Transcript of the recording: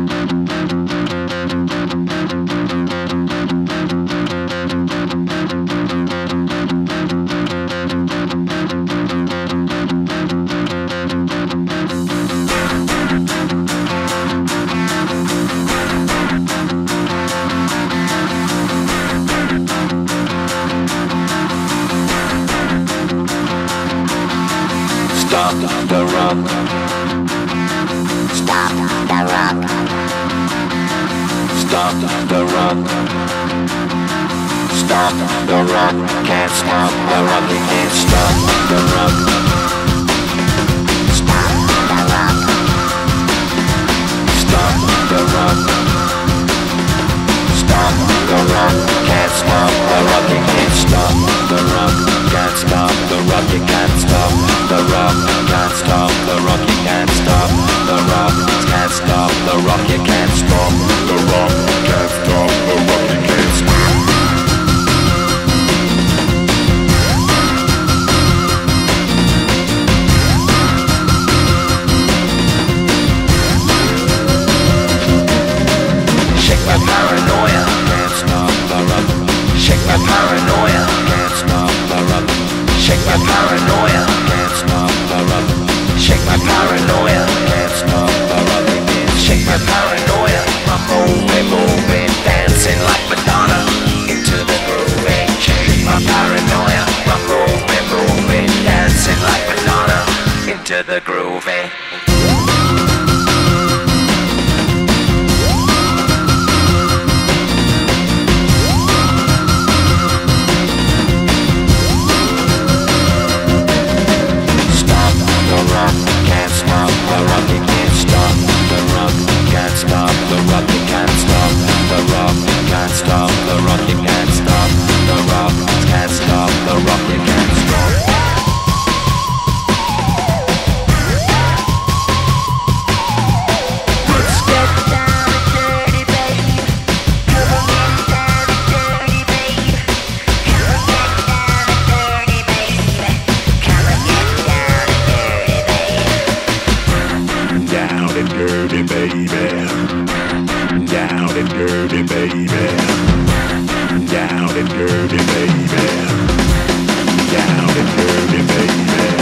Stop the rock. Stop the rock. Stop the rock. Stop the rock. Can't stop the rock. You can't stop the rock. Stop the rock. Stop the rock. Stop the rock. Can't stop the rock. You can't stop the rock. Can't stop the rock. You can't stop the rock. Can't stop the rock. You can't stop the rock. Can't stop the rock. You can't stop the rock. Can't stop the rock. You can't stop. Shake my paranoia. Can't stop the rock. Shake my paranoia. Can't stop the rock. Shake my paranoia. Can't stop the rock. Shake my paranoia. Can't stop the rock. Shake my paranoia. I'm moving, moving, dancing like Madonna into the groove. Shake my paranoia. I'm moving, moving, dancing like Madonna into the groove. Can't stop the rock, you can't stop the rock. Can't stop the rock, you can't stop the rock. Can't stop the rock, you can't stop the rock. Can't stop the rock, you can't stop. Let's get down and dirty, babe. Come on, get down and dirty, babe. Come on, get down and dirty, babe. Come on, get down and dirty, babe. Down and dirty, baby. Down and dirty, baby. Down and dirty, baby. Down and dirty, baby.